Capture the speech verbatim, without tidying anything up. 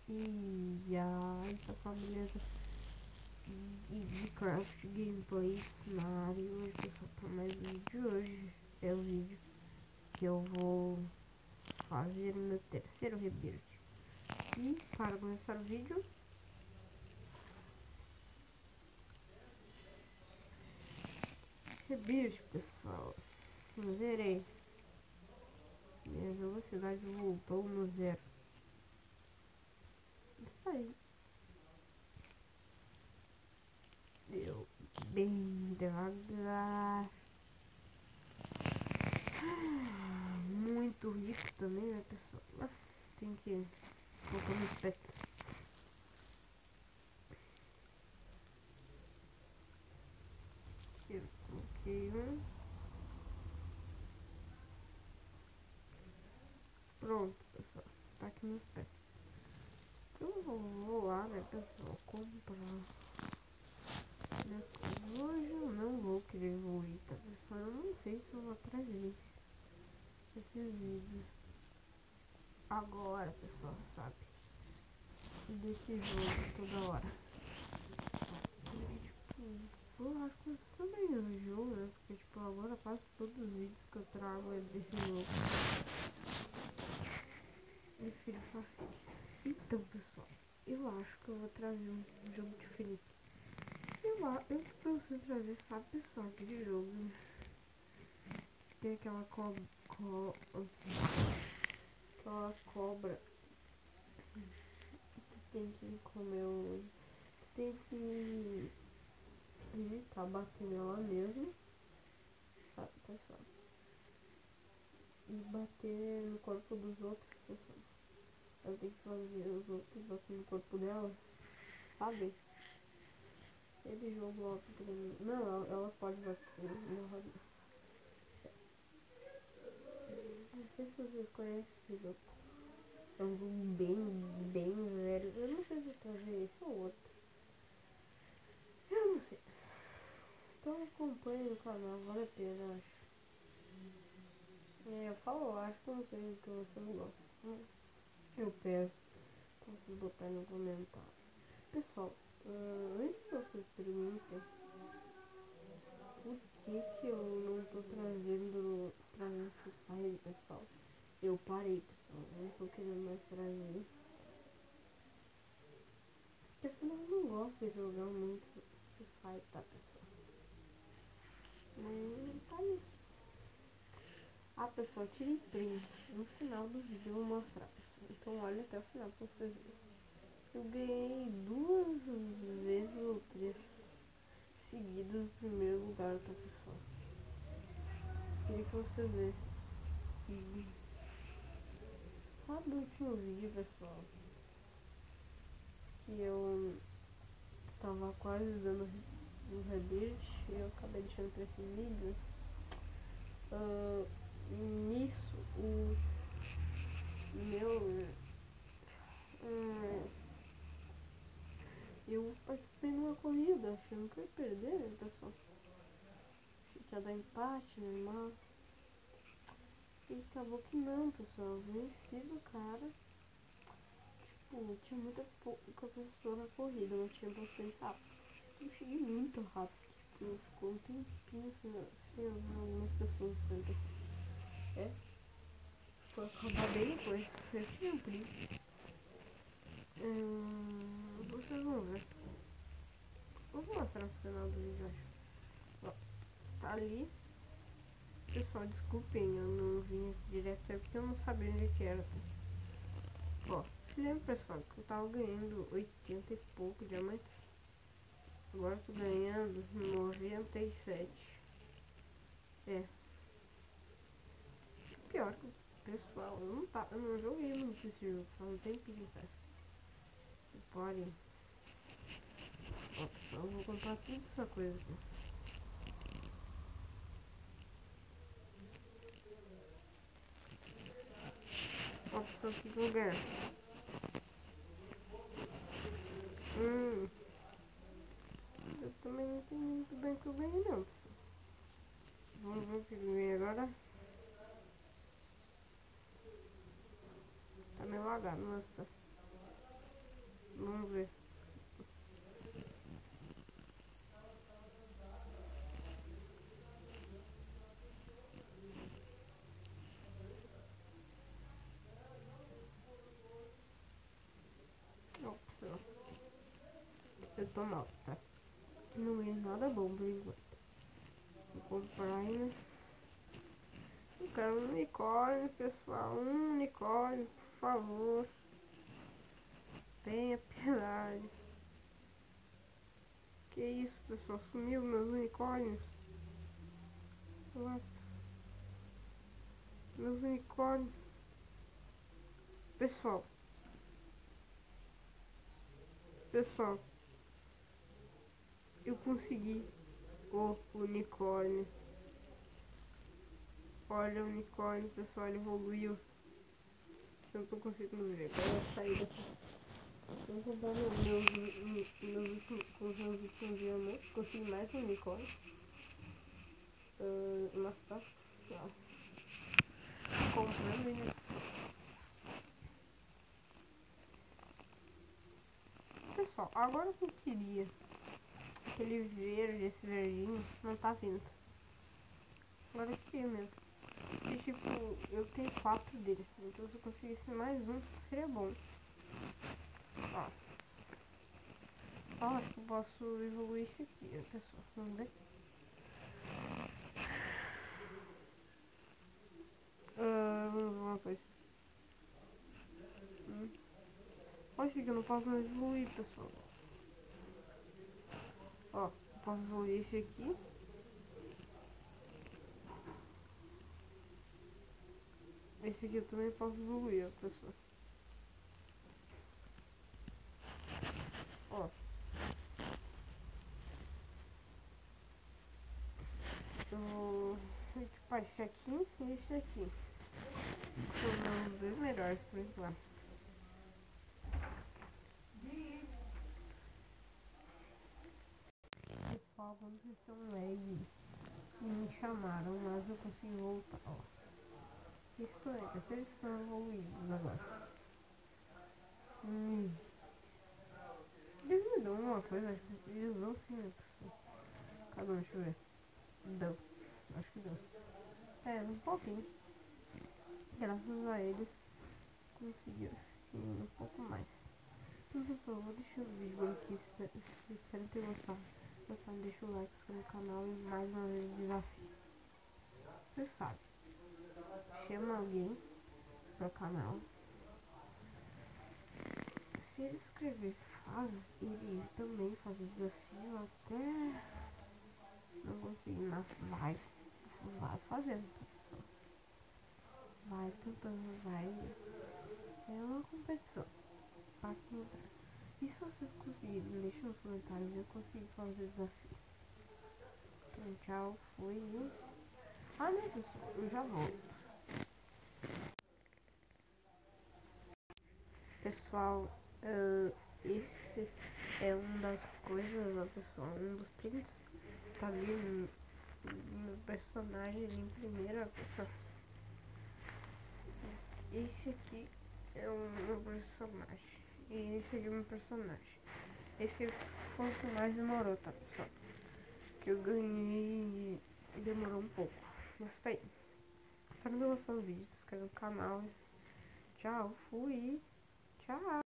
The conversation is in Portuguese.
E aí, pessoal, beleza? E de craft gameplay na área hoje, pessoal, para mais um vídeo. Hoje é o vídeo que eu vou fazer meu terceiro rebuild. E para começar o vídeo, rebuild, pessoal, zerei. Minha velocidade voltou no zero. Isso aí. Deu bem devagar. Muito rico também, né, pessoal? Mas tem que colocar no espectro. Eu coloquei um. Pronto, pessoal. Tá aqui no espectro. Eu vou lá, né, pessoal, comprar. Hoje eu não vou querer evoluir, tá, pessoal? Eu não sei se eu vou trazer esses vídeos agora, pessoal, sabe? Desse jogo toda hora. E, tipo, eu acho que eu também no jogo, né? Porque, tipo, agora quase todos os vídeos que eu trago é desse jogo. Prefiro fazer. Então, pessoal, eu acho que eu vou trazer um jogo diferente. Eu acho que eu preciso trazer, sabe, pessoal, aquele jogo, né? Tem aquela cobra, co aquela cobra que tem que comer o... tem que evitar bater nela mesmo, sabe, pessoal? E bater no corpo dos outros, pessoal. Ela tem que fazer os outros bater no corpo dela, sabe? Ele jogou pra mim. Não, ela, ela pode bater no roda. Não sei se vocês conhecem esse jogo. É um jogo bem, bem velho. Eu não sei se trazer esse ou outro. Eu não sei. Então acompanhe o canal, vale a pena, acho. É, eu falo, eu acho que eu não sei que você não gosta. Eu peço pra vocês botarem no comentário. Pessoal, uh, antes que vocês perguntem por que que eu não tô trazendo pra mim Fire, pessoal. Eu parei, pessoal. Eu não tô querendo mais trazer. Porque afinal eu não gosto de jogar muito Free Fire, tá, pessoal? Mas tá aí. Ah, pessoal, tirei print. No final do vídeo eu vou mostrar, pessoal. Então olha até o final pra vocês verem. Eu ganhei duas vezes ou três seguidas no primeiro lugar, tá, pessoal? Queria que vocês vissem. E sabe o último vídeo, pessoal? Que eu tava quase dando um rebuild e eu acabei deixando pra esse vídeo. Uh, nisso, o meu... Uh, eu participei de uma corrida, achando que eu ia perder, né, pessoal? Achei que ia dar empate, normal. E acabou que não, pessoal. Venci do cara. Tipo, tinha muita pouca pessoa na corrida, mas tinha bastante rápido. Eu cheguei muito rápido. Tipo, ficou um tempinho sem, sem algumas pessoas tantas. É? Foi acabar bem depois. Eu sempre. Hum, vocês vão ver. Eu vou mostrar no final do vídeo, acho. Ó, tá ali. Pessoal, desculpem, eu não vim aqui direto, é porque eu não sabia onde que era. Ó, lembra, pessoal, que eu tava ganhando oitenta e pouco diamantes. Agora eu tô ganhando noventa e sete. É. Pior que o pessoal, eu não, tá, eu não joguei muito esse jogo, faz um tempinho, cara. Reparem. Ó, pessoal, eu vou comprar tudo essa coisa aqui. Ó, pessoal, o que que eu ganho? Hum. Eu também não entendi muito bem o que eu ganhei, não. Vamos ver o que eu ganhei agora. Tá meio lagado, nossa. Vamos ver. Nossa, eu tô mal, tá? Não é nada bom por enquanto. Vou comprar, né? Eu quero um unicórnio, pessoal. Um unicórnio, por favor. Tenha piedade. Que isso, pessoal? Sumiu meus unicórnios. What? Meus unicórnios. Pessoal. Pessoal. Eu consegui o unicórnio. Olha o unicórnio, pessoal. Ele evoluiu. Eu não tô conseguindo ver. Agora eu vou sair daqui. Vou comprar meus, meus, meus, meus últimos, com os meus últimos diamantes. Consegui mais um unicórnio. Uh, mas tá. Ó. Comprando, né? Pessoal, agora que eu queria aquele verde, esse verdinho, não tá vindo. Agora eu queria mesmo. E tipo, eu tenho quatro deles, então se eu conseguisse mais um, seria bom. Ó. Ó, acho que eu posso evoluir esse aqui, né, pessoal? Vamos ver. Ah, vamos ver uma coisa. Hum. Olha esse aqui, eu não posso mais evoluir, pessoal. Ó, eu posso evoluir esse aqui. Esse aqui eu também posso evoluir, ó, pessoal. Ó. Eu vou equipar esse aqui e esse aqui. São os dois melhores por enquanto. Pessoal, vamos ver se um lag. Me chamaram, mas eu consegui voltar, ó. Isso é, até eles estão evoluídos agora. Hum. Eles me dão uma coisa, acho que eles dão sim, né, pessoal? Cada um, deixa eu ver. Dão. Acho que deu. É, um pouquinho. Graças a eles, conseguiram sim, um pouco mais. Então, pessoal, vou deixar o vídeo aqui. Se espero ter gostado. Se gostar, deixa o like, se inscreve no canal e mais uma vez o desafio. Você sabe. Chama alguém pro canal. Se ele escrever faz, ele também faz o desafio até não conseguir, mas vai, vai fazendo. Vai tentando, vai. É uma competição. Pra tentar. E se vocês conseguirem, deixa nos comentários, eu consigo fazer o desafio. Então, tchau, fui. Ah, não, pessoal, eu já volto. Pessoal, uh, esse é um das coisas, ó, pessoal, um dos prints. Tá ali no, no personagem ali em primeira pessoa. Esse aqui é o meu personagem. E esse aqui é o meu personagem. Esse foi o que mais demorou, tá, pessoal? Que eu ganhei e demorou um pouco. Mas tá aí. Espero que gostou do vídeo. Se inscreva no canal. Tchau, fui. Tchau.